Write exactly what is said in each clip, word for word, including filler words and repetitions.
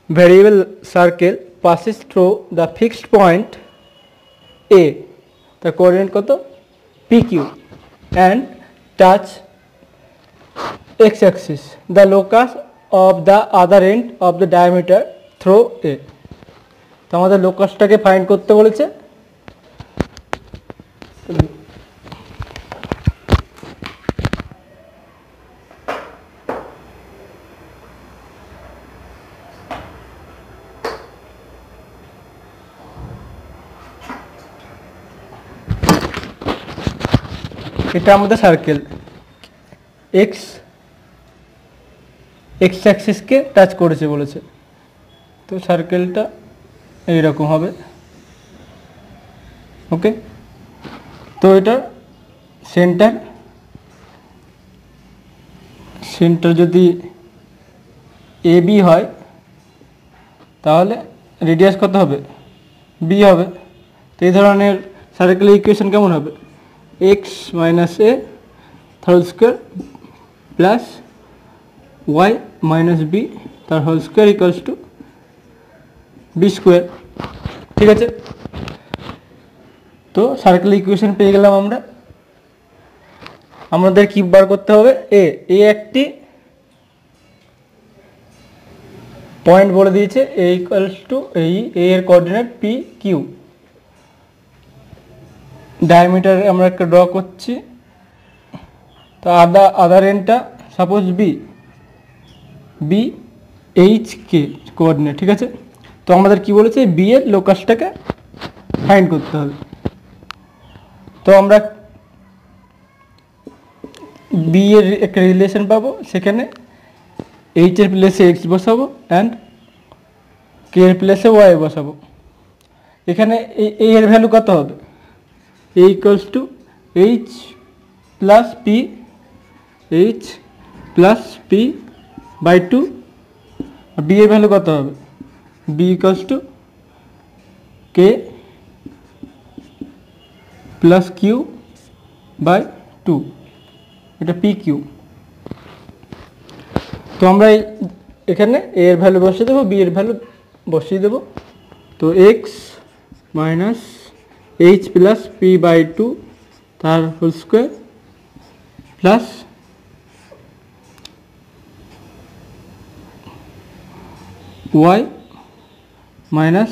variable circle passes through the fixed point A, the coordinate কত P Q, and touch x axis, the locus of the other end of the diameter through A. তো আমাদের লোকাসটাকে find করতে বলেছে। এটা আমাদের circle x x অ্যাক্সিসকে touch করেছে বলেছে, তো সার্কেলটা এইরকম হবে। ওকে, তো এটা সেন্টার সেন্টার যদি এ বি হয় তাহলে রেডিয়াস কত হবে বি হবে। তো এই ধরনের সার্কেলের ইকুয়েশন কেমন হবে, x minus a whole square plus y minus b তার whole square equals to b square. ঠিক আছে, তো সার্কেল ইকুয়েশন পেয়ে গেলাম আমরা। আমাদের কি বার করতে হবে, এ এ একটি পয়েন্ট বলে দিয়েছে, এ ইকুয়ালস টু এই এ এর কোঅর্ডিনেট পি কিউ। ডায়ামিটার আমরা একটা ড্র করছি, তো আদা আদার এন্ডটা suppose b b h k coordinate. ঠিক আছে, তো আমাদের কি বলেছে, বি এর লোকাসটাকে ফাইন্ড করতে হবে। তো আমরা বি এর একটা রিলেশন পাবো, সেখানে এইচ এর প্লেসে এক্স বসাবো অ্যান্ড কে এর প্লেসে ওয়াই বসাবো। এখানে এই এর ভ্যালু কত হবে, a equals to h plus p h plus p by two. B এর ভ্যালু কত হবে, b equals to k plus q by two, এটা পি কিউ। তো আমরা এখানে এ এর ভ্যালু বসিয়ে দেবো, বি এর ভ্যালু বসিয়ে দেবো। তো x minus h plus p by two তার whole square plus y minus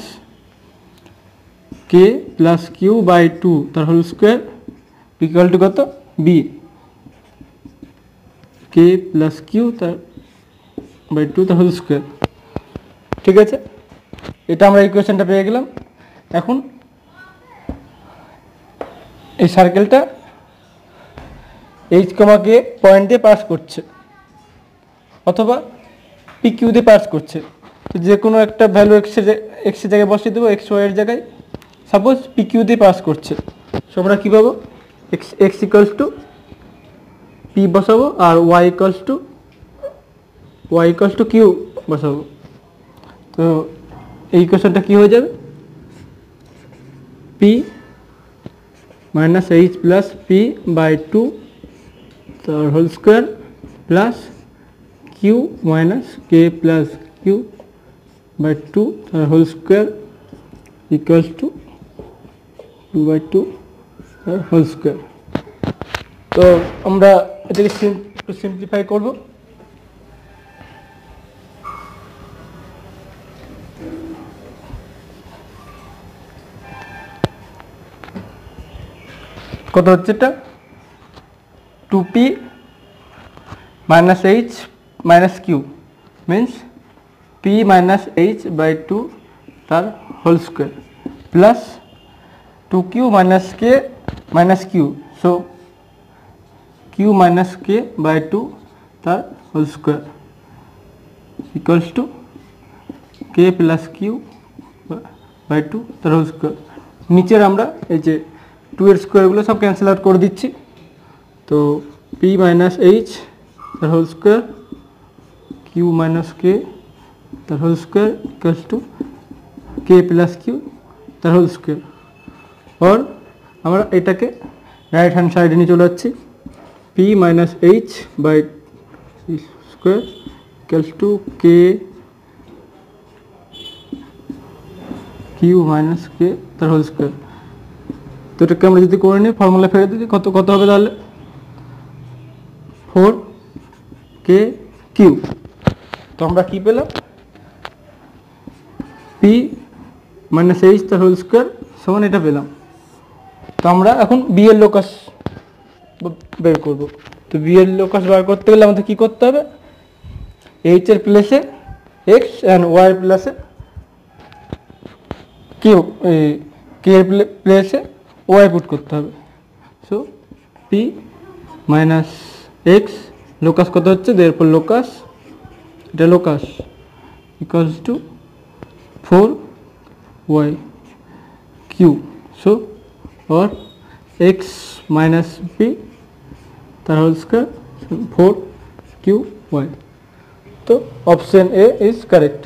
k plus q by two তার হোল স্কোয়ার ইকুয়াল টু কত, বি কে প্লাস কিউ তার বাই টু তার হোল স্কোয়ার। ঠিক আছে, এটা আমরা ইকুয়েশনটা পেয়ে গেলাম। এখন এই সার্কেলটা এইচ কমা কে পয়েন্ট দিয়ে পাস করছে অথবা পি কিউ দিয়ে পাস করছে, তো যে কোনো একটা ভ্যালু এক্সের এক্সের জায়গায় বসিয়ে দেবো, এক্স ওয়াইয়ের জায়গায়। সাপোজ পি কিউ দিয়ে পাস করছে, সো আমরা কী পাবো, x x equals to p বসাবো আর y equals to y equals to q বসাবো। তো এই ইকুয়েশনটা কী হয়ে যাবে, p minus h plus p by two তার whole square plus q minus k plus q by two তার whole square equals to two by two তার হোল স্কোয়ার। তো আমরা এটাকে সিম্পলিফাই করব। কত হচ্ছে, এটা two p minus h minus q means p minus h by two তার whole square plus two q minus k minus q, so q minus k by two তার whole square equals to k plus q by two তার whole square. নিচের আমরা এই যে two এর স্কোয়ারগুলো সব cancel out করে দিচ্ছি, তো পি মাইনাস এইচ তার whole square q minus k তার whole square equals to k plus q তার হোল স্কোয়ার। और আমরা এটাকে রাইট হ্যান্ড সাইডে নিয়ে চলে যাচ্ছি, p minus h by square equals to k q minus k তার হোল স্কোয়ার। তো এটাকে আমরা যদি করে নিই ফর্মুলা ফেলে দিই কত কত হবে তাহলে ফোর কে কিউ। তো আমরা কী পেলাম পি মাইনাস এইচ তার হোল স্কোয়ার সমান এটা পেলাম। তো আমরা এখন বি এর লোকাস বের করব। তো বি এর লোকাস বার করতে গেলে আমাদের কী করতে হবে এইচ এর প্লেসে এক্স অ্যান্ড ওয়াই এর প্লেসে কিউ কে এর প্লেসে ওয়াই পুট করতে হবে। So p minus x locus কত হচ্ছে দেরপর লোকাস এটা locus equals to four y q. So और x माइनस पी তার whole square four q y. তো অপশন এ ইজ কারেক্ট।